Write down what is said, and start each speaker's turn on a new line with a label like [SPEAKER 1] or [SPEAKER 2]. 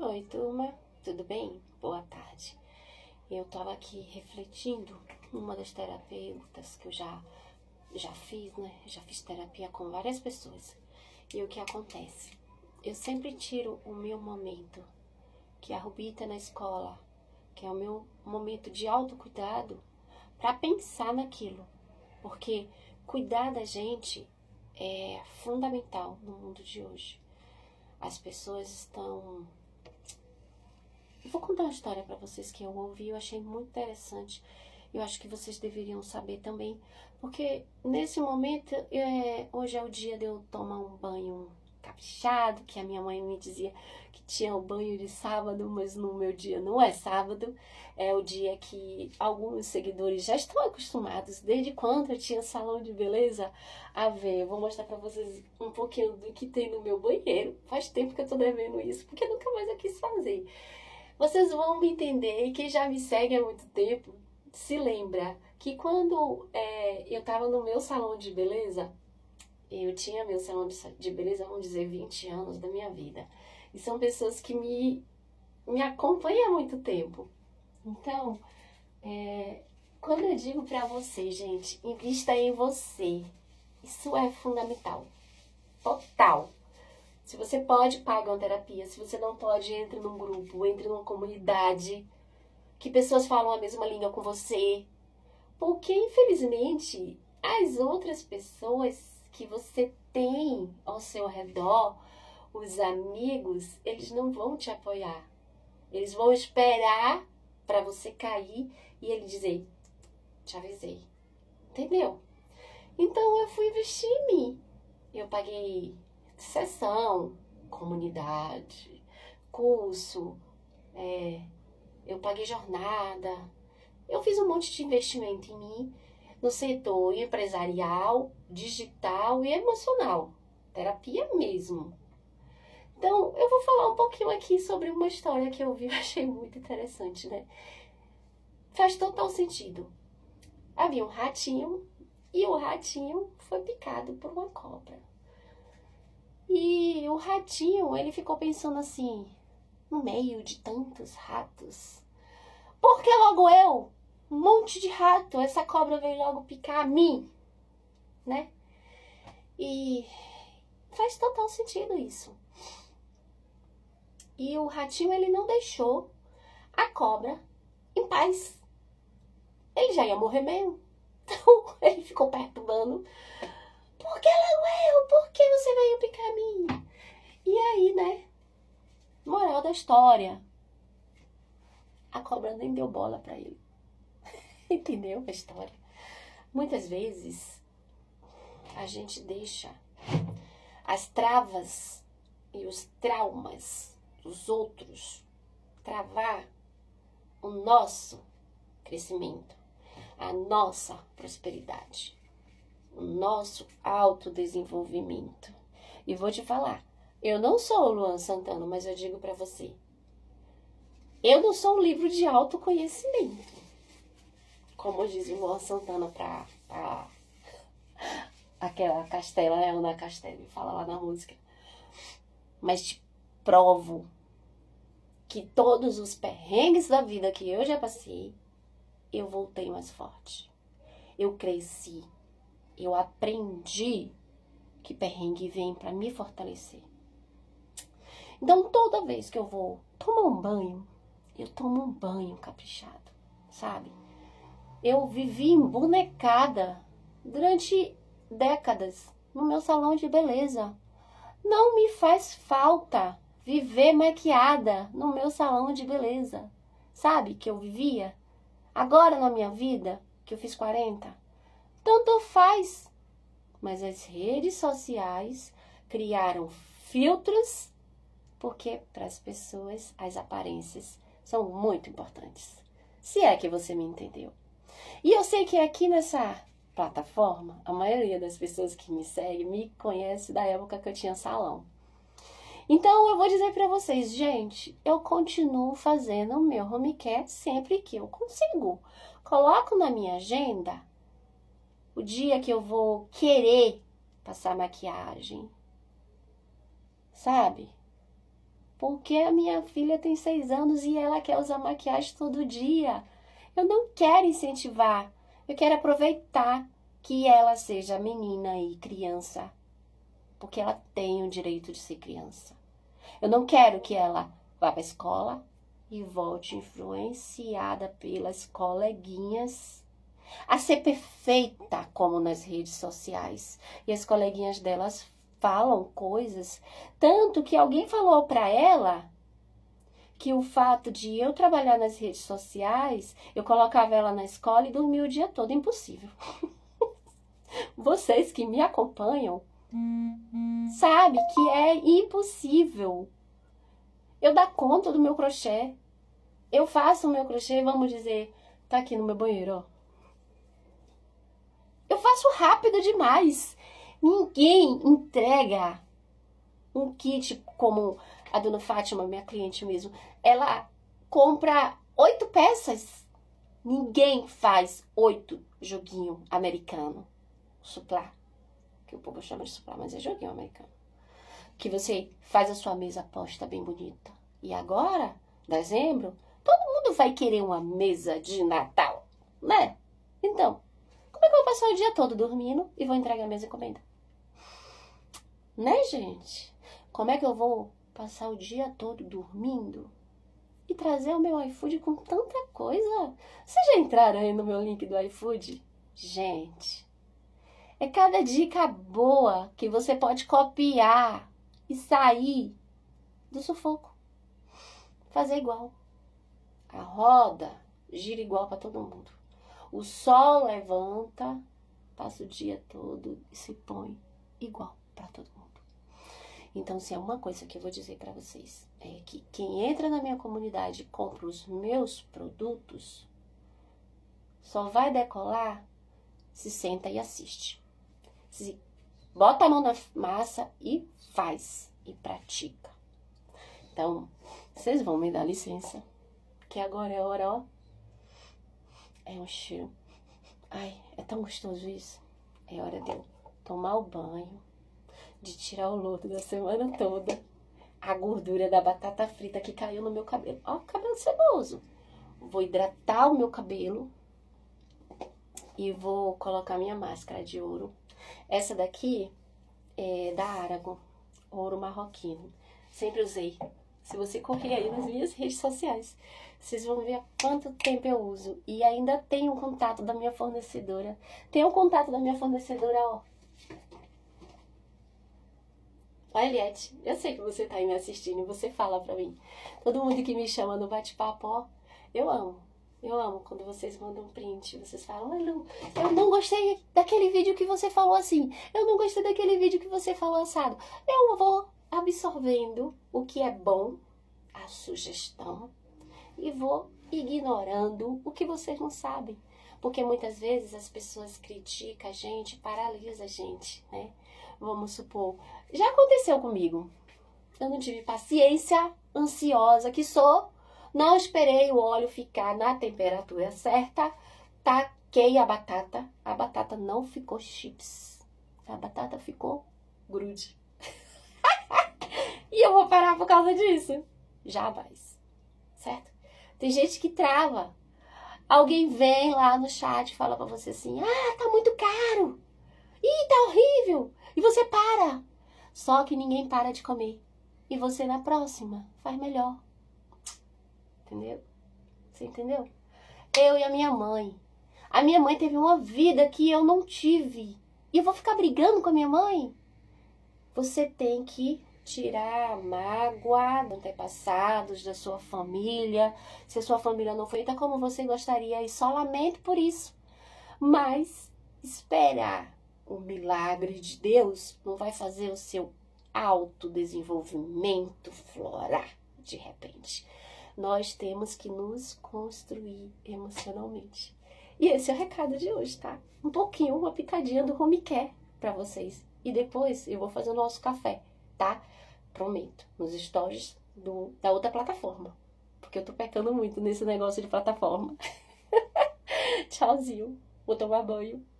[SPEAKER 1] Oi, turma, tudo bem? Boa tarde. Eu estava aqui refletindo uma das terapeutas que eu já fiz, né? Já fiz terapia com várias pessoas. E o que acontece? Eu sempre tiro o meu momento, que a Rubi tá na escola, que é o meu momento de autocuidado, para pensar naquilo. Porque cuidar da gente é fundamental no mundo de hoje. As pessoas estão... Eu vou contar uma história para vocês que eu ouvi e eu achei muito interessante. Eu acho que vocês deveriam saber também, porque nesse momento, hoje é o dia de eu tomar um banho caprichado, que a minha mãe me dizia que tinha o banho de sábado, mas no meu dia não é sábado. É o dia que alguns seguidores já estão acostumados, desde quando eu tinha salão de beleza, a ver. Eu vou mostrar pra vocês um pouquinho do que tem no meu banheiro. Faz tempo que eu tô devendo isso, porque nunca mais eu quis fazer. Vocês vão me entender, e quem já me segue há muito tempo se lembra que quando eu tava no meu salão de beleza, eu tinha meu salão de beleza, vamos dizer, 20 anos da minha vida. E são pessoas que me acompanham há muito tempo. Então, quando eu digo pra vocês, gente, invista em você. Isso é fundamental. Total. Se você pode, paga uma terapia. Se você não pode, entre num grupo, entre numa comunidade, que pessoas falam a mesma língua com você. Porque, infelizmente, as outras pessoas que você tem ao seu redor, os amigos, eles não vão te apoiar. Eles vão esperar para você cair e ele dizer, te avisei. Entendeu? Então, eu fui investir em mim. Eu paguei sessão, comunidade, curso, eu paguei jornada. Eu fiz um monte de investimento em mim no setor empresarial, digital e emocional. Terapia mesmo. Então, eu vou falar um pouquinho aqui sobre uma história que eu vi e achei muito interessante, né? Faz total sentido. Havia um ratinho e o ratinho foi picado por uma cobra. E o ratinho, ele ficou pensando assim, no meio de tantos ratos, por que logo eu? Um monte de rato, essa cobra veio logo picar a mim, né? E faz total sentido isso. E o ratinho, ele não deixou a cobra em paz. Ele já ia morrer mesmo. Então, ele ficou perturbando. Por que logo eu? Por que você veio picar a mim? E aí, né? Moral da história. A cobra nem deu bola pra ele. Entendeu a história? Muitas vezes, a gente deixa as travas e os traumas dos outros travar o nosso crescimento, a nossa prosperidade, o nosso autodesenvolvimento. E vou te falar, eu não sou o Luan Santana, mas eu digo pra você, eu não sou um livro de autoconhecimento, como diz o Luan Santana pra aquela Castela, Ana Castela, fala lá na música. Mas te provo que todos os perrengues da vida que eu já passei, eu voltei mais forte. Eu cresci. Eu aprendi que perrengue vem pra me fortalecer. Então, toda vez que eu vou tomar um banho, eu tomo um banho caprichado, sabe? Eu vivi embonecada durante décadas no meu salão de beleza. Não me faz falta viver maquiada no meu salão de beleza. Sabe que eu vivia? Agora na minha vida, que eu fiz 40, tanto faz. Mas as redes sociais criaram filtros, porque para as pessoas as aparências são muito importantes. Se é que você me entendeu. E eu sei que aqui nessa plataforma, a maioria das pessoas que me seguem me conhece da época que eu tinha salão. Então eu vou dizer pra vocês, gente, eu continuo fazendo o meu home care sempre que eu consigo. Coloco na minha agenda o dia que eu vou querer passar maquiagem, sabe? Porque a minha filha tem 6 anos e ela quer usar maquiagem todo dia. Eu não quero incentivar. Eu quero aproveitar que ela seja menina e criança. Porque ela tem o direito de ser criança. Eu não quero que ela vá para a escola e volte influenciada pelas coleguinhas a ser perfeita como nas redes sociais. E as coleguinhas delas falam coisas, tanto que alguém falou para ela que o fato de eu trabalhar nas redes sociais, eu colocava ela na escola e dormia o dia todo. Impossível. Vocês que me acompanham sabem que é impossível eu dar conta do meu crochê. Eu faço o meu crochê, vamos dizer, tá aqui no meu banheiro, ó. Eu faço rápido demais. Ninguém entrega um kit como a dona Fátima, minha cliente mesmo. Ela compra 8 peças. Ninguém faz 8 joguinho americano. Suplá. Que o povo chama de suplá, mas é joguinho americano. Que você faz a sua mesa posta bem bonita. E agora, dezembro, todo mundo vai querer uma mesa de Natal, né? Então, como é que eu vou passar o dia todo dormindo e vou entregar a mesa encomenda? Né, gente? Como é que eu vou passar o dia todo dormindo e trazer o meu iFood com tanta coisa? Vocês já entraram aí no meu link do iFood? Gente, é cada dica boa que você pode copiar e sair do sufoco. Fazer igual. A roda gira igual para todo mundo. O sol levanta, passa o dia todo e se põe igual para todo mundo. Então, se é uma coisa que eu vou dizer para vocês, é que quem entra na minha comunidade e compra os meus produtos, só vai decolar se senta e assiste. Se bota a mão na massa e faz, e pratica. Então, vocês vão me dar licença, que agora é hora, ó. É um cheiro. Ai, é tão gostoso isso. É hora de eu tomar o banho, de tirar o lodo da semana toda, a gordura da batata frita que caiu no meu cabelo. Ó, cabelo ceboso. Vou hidratar o meu cabelo e vou colocar minha máscara de ouro. Essa daqui é da Aragon, ouro marroquino. Sempre usei. Se você correr aí nas minhas redes sociais, vocês vão ver há quanto tempo eu uso. E ainda tem um contato da minha fornecedora. Tem um contato da minha fornecedora, ó. Eliette, eu sei que você tá aí me assistindo e você fala pra mim. Todo mundo que me chama no bate-papo, ó, eu amo. Eu amo quando vocês mandam um print. Vocês falam, oi Lu, eu não gostei daquele vídeo que você falou assim. Eu não gostei daquele vídeo que você falou assado. Eu vou absorvendo o que é bom, a sugestão, e vou ignorando o que vocês não sabem. Porque muitas vezes as pessoas criticam a gente, paralisam a gente, né? Vamos supor, já aconteceu comigo. Eu não tive paciência, ansiosa que sou, não esperei o óleo ficar na temperatura certa, taquei a batata não ficou chips, a batata ficou grude. E eu vou parar por causa disso? Jamais, certo? Tem gente que trava. Alguém vem lá no chat e fala pra você assim, ah, tá muito caro. Ih, tá horrível. E você para. Só que ninguém para de comer. E você na próxima faz melhor. Entendeu? Você entendeu? Eu e a minha mãe. A minha mãe teve uma vida que eu não tive. E eu vou ficar brigando com a minha mãe? Você tem que tirar a mágoa dos antepassados, da sua família. Se a sua família não foi feita como você gostaria, e só lamento por isso. Mas esperar o milagre de Deus não vai fazer o seu autodesenvolvimento florar de repente. Nós temos que nos construir emocionalmente. E esse é o recado de hoje, tá? Um pouquinho, uma pitadinha do home care pra vocês. E depois eu vou fazer o nosso café, tá? Prometo, nos stories da outra plataforma. Porque eu tô pecando muito nesse negócio de plataforma. Tchauzinho. Vou tomar banho.